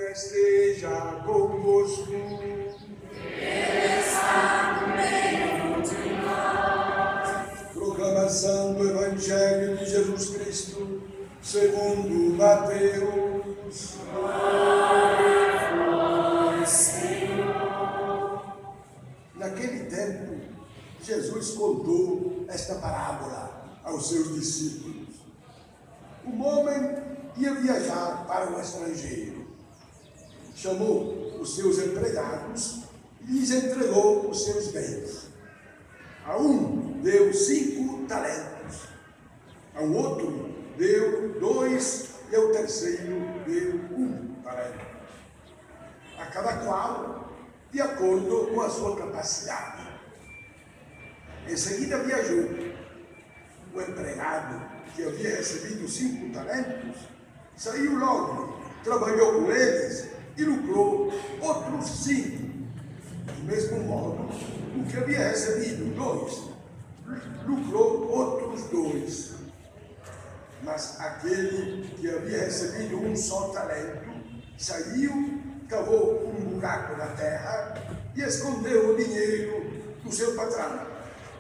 esteja convosco. Ele está no meio de nós. Proclamação do Evangelho de Jesus Cristo, segundo Mateus. Glória a vós, Senhor. Naquele tempo, Jesus contou esta parábola aos seus discípulos. Um homem ia viajar para o estrangeiro. Chamou os seus empregados e lhes entregou os seus bens. A um deu 5 talentos, ao outro deu 2 e ao terceiro deu 1 talento. A cada qual, de acordo com a sua capacidade. Em seguida viajou. O empregado, que havia recebido 5 talentos, saiu logo, trabalhou com eles e lucrou outros 5. Do mesmo modo, o que havia recebido 2, lucrou outros 2. Mas aquele que havia recebido um só talento, saiu, cavou um buraco na terra e escondeu o dinheiro do seu patrão.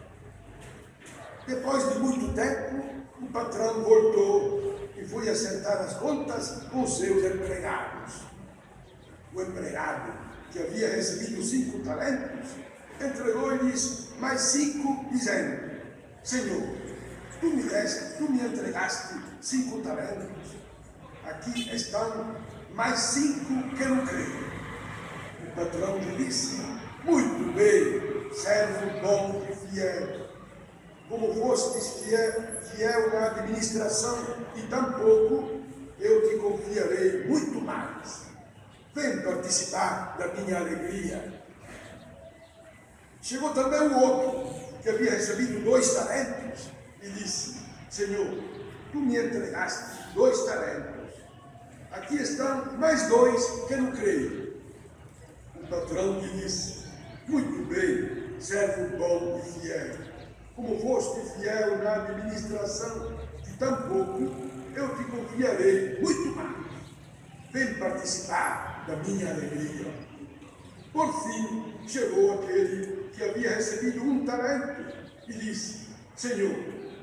Depois de muito tempo, o patrão voltou e foi acertar as contas com seus empregados. O empregado, que havia recebido 5 talentos, entregou-lhes mais 5, dizendo: Senhor, tu me entregaste 5 talentos. Aqui estão mais 5 que lucrei. O patrão lhe disse: Muito bem, servo bom e fiel. Como fostes fiel na administração e tão pouco, eu te confiarei muito mais. Vem participar da minha alegria. Chegou também o outro, que havia recebido 2 talentos, e disse: Senhor, tu me entregaste 2 talentos. Aqui estão mais 2 que lucrei. O patrão lhe disse: Muito bem, servo bom e fiel. Como foste fiel na administração de tão pouco, eu te confiarei muito mais. Vem participar da minha alegria. Por fim, chegou aquele que havia recebido 1 talento e disse: Senhor,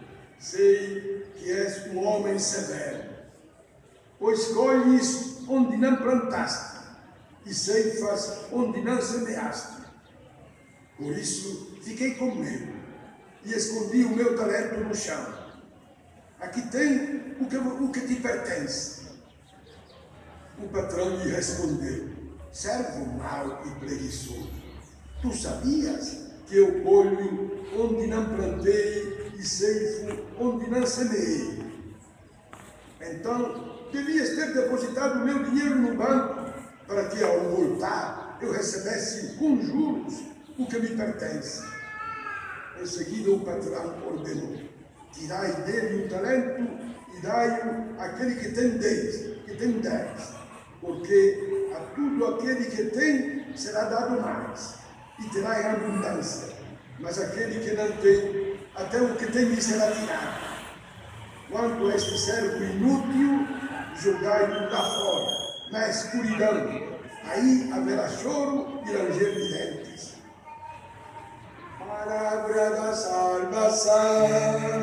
sei que és um homem severo, pois colhes onde não plantaste e ceifas onde não semeaste. Por isso, fiquei com medo e escondi o meu talento no chão. Aqui tem o que te pertence. O patrão lhe respondeu: Servo mau e preguiçoso, tu sabias que eu colho onde não plantei e ceifo onde não semeei? Então, devias ter depositado o meu dinheiro no banco, para que ao voltar eu recebesse com juros o que me pertence. Em seguida o patrão ordenou: Tirai dele o talento e dai-o àquele que tem 10, porque a tudo aquele que tem será dado mais, e terá em abundância, mas aquele que não tem, até o que tem lhe será tirado. Quanto a este servo inútil, jogai-o lá fora, na escuridão, aí haverá choro e ranger de dentes. Palavra da salvação.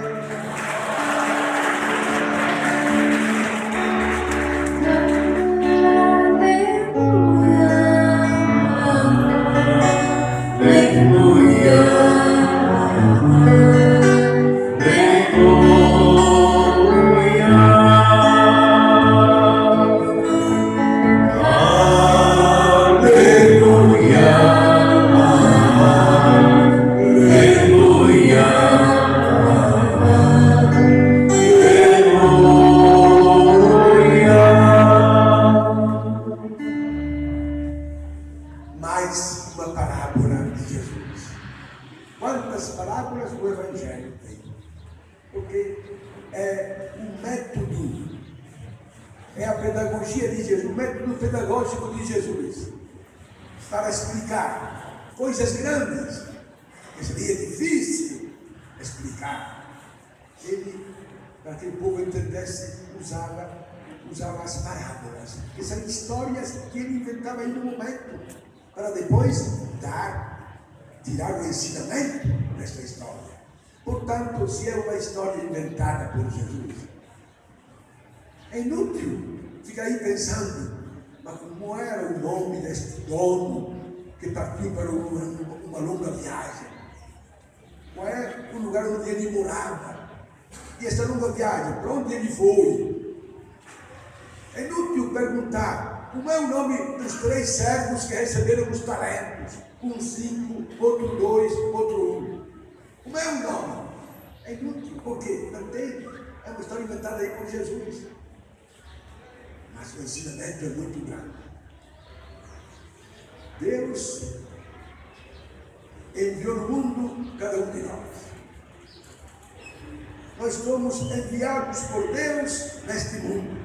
Mais uma parábola de Jesus. Quantas parábolas o Evangelho tem? Porque é um método, é a pedagogia de Jesus, o método pedagógico de Jesus para explicar coisas grandes, que seria difícil explicar. Ele, para que o povo entendesse, usava usava as parábolas, que são histórias que ele inventava aí no momento, para depois tirar o ensinamento desta história. Portanto, se é uma história inventada por Jesus, é inútil ficar aí pensando, mas como era o nome deste dono que partiu para uma longa viagem? Qual é o lugar onde ele morava? E esta longa viagem, para onde ele foi? É inútil perguntar como é o nome dos 3 servos que receberam os talentos. Um 5, outro 2, outro 1. Como é o nome? É inútil, porque não tem. É uma história inventada aí por Jesus. Mas o ensinamento é muito grande. Deus enviou no mundo cada um de nós. Nós somos enviados por Deus neste mundo.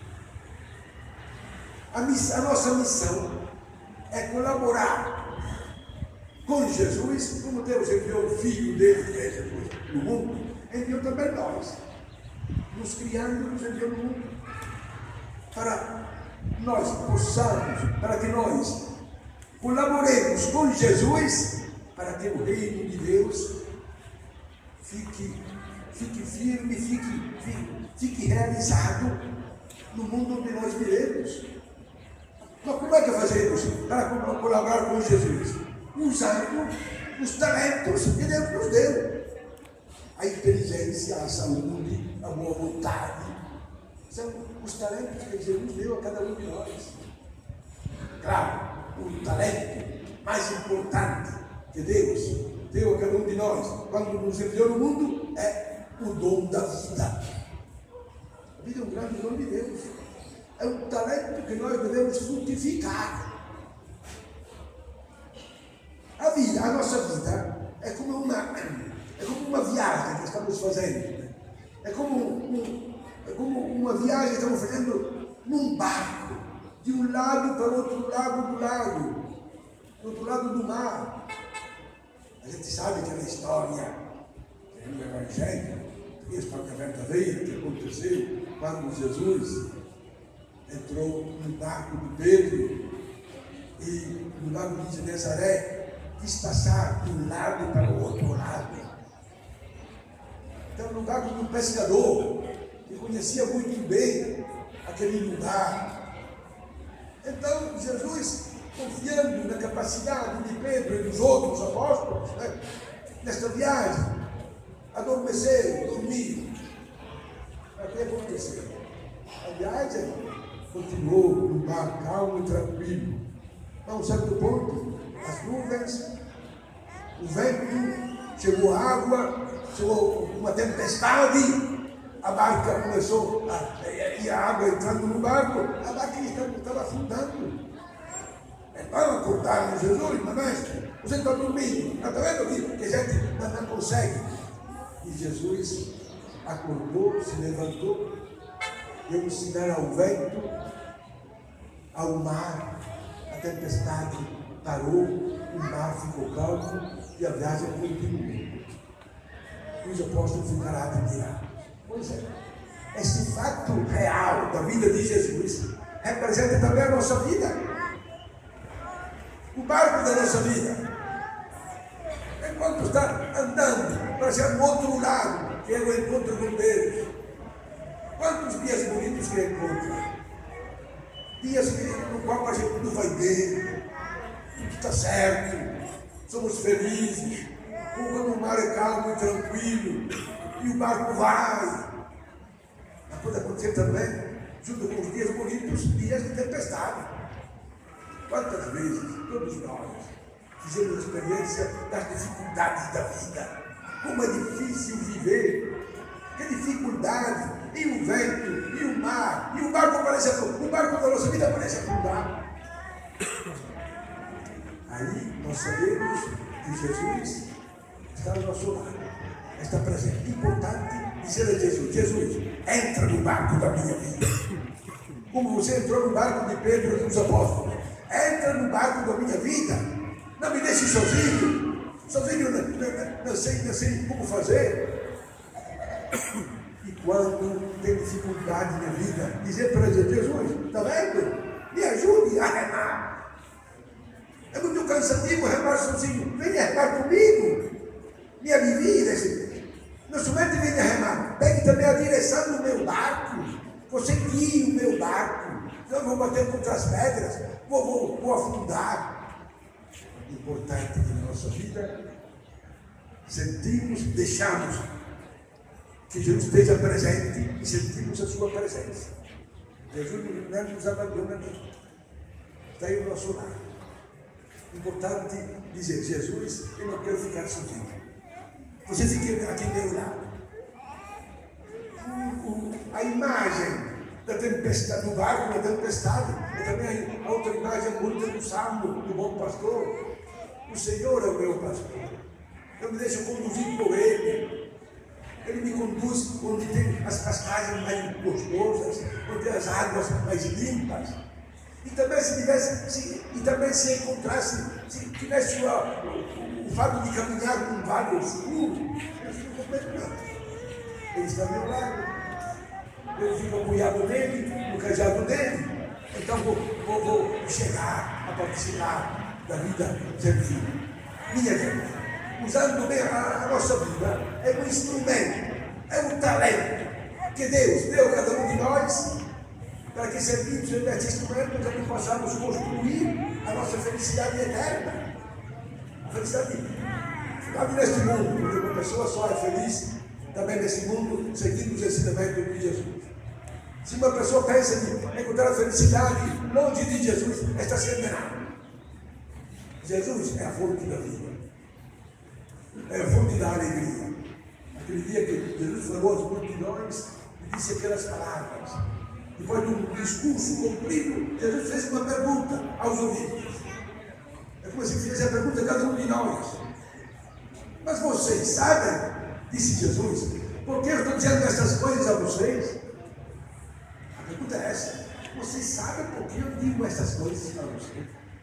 A nossa missão é colaborar com Jesus, como Deus enviou o Filho dele, que é Jesus, no mundo, enviou também nós. Nos criando, nos enviou no mundo. Para nós possamos, para que nós colaboremos com Jesus, para que o reino de Deus fique firme, fique realizado no mundo onde nós vivemos. Mas como é que fazemos para colaborar com Jesus? Usando os talentos que Deus nos deu. A inteligência, a saúde, a boa vontade. São os talentos que Jesus deu a cada um de nós. Claro, o talento mais importante que Deus deu a cada um de nós, quando nos enviou no mundo, é o dom da vida. A vida é um grande dom de Deus. É um talento que nós devemos frutificar. A nossa vida é como uma viagem que estamos fazendo. É como uma viagem que estamos fazendo num barco, de um lado para o outro lado do outro lado do mar. A gente sabe aquela história no Evangelho, a história verdadeira que aconteceu quando Jesus entrou no barco de Pedro e no lago de Genezaré quis passar de um lado para o outro lado. Então, no barco de um pescador que conhecia muito bem aquele lugar. Então, Jesus, confiando na capacidade de Pedro e dos outros apóstolos, nesta viagem, adormeceram, dormiram. O que aconteceu? A viagem continuou no mar calmo e tranquilo. A um certo ponto, as nuvens, o vento, chegou a água, chegou uma tempestade, a barca começou e a água entrando no barco, a barca estava afundando. Então acordaram Jesus, mas mestre, você está dormindo, está vendo que a gente não consegue. E Jesus acordou, se levantou, deu um sinal ao vento, ao mar, a tempestade parou, o mar ficou calmo e a viagem continuou. Os apóstolos ficaram admirados. Pois é, esse fato real da vida de Jesus representa também a nossa vida. O barco da nossa vida. Enquanto está andando para ser no outro lado, que é o encontro com Deus. Quantos dias bonitos que encontra? Dias no qual a gente não vai bem, tudo está certo, somos felizes, quando o mar é calmo e tranquilo, e o barco vai. Mas pode acontecer também, junto com os dias bonitos, dias de tempestade. Quantas vezes todos nós fizemos a experiência das dificuldades da vida? Como é difícil viver, que dificuldade, e o vento, e o mar, e o barco da nossa vida parece afundar. Aí nós sabemos que Jesus está ao nosso lado, está presente. Importante dizer a Jesus: Jesus, entra no barco da minha vida. Como você entrou no barco de Pedro e dos apóstolos, entra no barco da minha vida. Não me deixe sozinho não sei como fazer. E quando tem dificuldade na vida, dizer para Jesus, está vendo? Me ajude a remar. É muito cansativo remar sozinho. Venha remar comigo. Me alivie. Não somente venha remar, pegue também a direção do meu barco. Você guie o meu barco. Eu vou bater contra as pedras, vou afundar. O importante que na nossa vida sentimos, deixamos que Jesus esteja presente e sentimos a sua presença. Jesus não nos abandona nunca. Está aí o nosso lado. Importante dizer, Jesus, eu não quero ficar sozinho. Você fique aqui ao meu lado. A imagem da tempestade, do barco na tempestade, é também a outra imagem bonita do Salmo, do bom pastor. O Senhor é o meu pastor. Eu me deixo conduzir por Ele. Ele me conduz onde tem as pastagens mais gostosas, onde tem as águas mais limpas. E também se encontrasse, se tivesse o fato de caminhar num vale escuro, eu fico com medo não. Ele está ao meu lado. Eu fico apoiado nele, no cajado dele. Então vou chegar a participar da vida servil. Minha gente, usando bem a nossa vida, é um instrumento, é um talento que Deus deu a cada um de nós, para que servimos nesse instrumento, para que possamos construir a nossa felicidade eterna. A felicidade neste mundo, porque uma pessoa só é feliz também nesse mundo, seguindo os ensinamentos de Jesus. Se uma pessoa pensa em encontrar a felicidade longe de Jesus, está sendo enganada. Jesus é a fonte da vida. É a fonte da alegria. Aquele dia que Jesus falou às multidões e disse aquelas palavras. Depois de um discurso comprido, Jesus fez uma pergunta aos ouvintes. É como se fizesse a pergunta a cada um de nós. Mas vocês sabem, disse Jesus, por que eu estou dizendo essas coisas a vocês? A pergunta é essa. Vocês sabem por que eu digo essas coisas a vocês?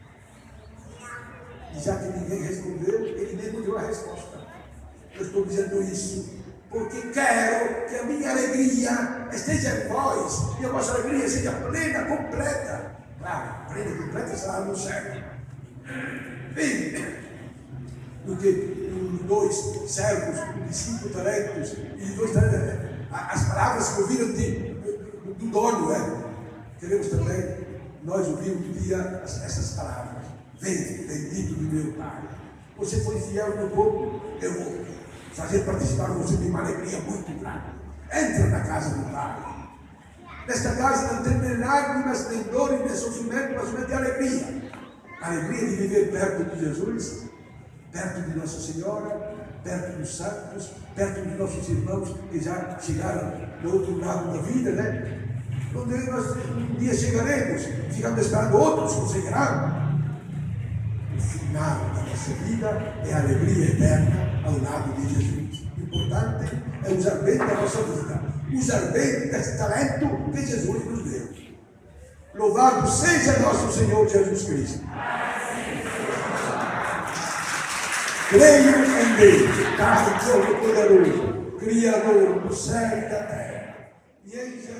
E já que ninguém respondeu, ele mesmo deu a resposta. Eu estou dizendo isso porque quero que a minha alegria esteja em vós e a vossa alegria seja plena, completa. Claro, plena e completa será no céu. Bem, do que dois servos de 5 talentos e 2 talentos, as palavras que ouviram do dono, queremos também, nós ouvimos um dia essas palavras. Vem, bendito do meu Pai. Você foi fiel no pouco, eu vou fazer participar você de uma alegria muito grande. Entra na casa do Pai. Nesta casa não tem nem lágrimas, nem dores, nem sofrimento, mas somente alegria. A alegria de viver perto de Jesus, perto de Nossa Senhora, perto dos santos, perto dos nossos irmãos que já chegaram do outro lado da vida, né? Onde nós um dia chegaremos, ficamos esperando outros conseguirão. O final da nossa vida é a alegria eterna ao lado de Jesus. O importante é usar bem da nossa vida, usar bem desse talento que Jesus nos deu. Louvado seja nosso Senhor Jesus Cristo. Creio em Deus, Pai Todo-Poderoso, Criador do céu e da terra, e em Jesus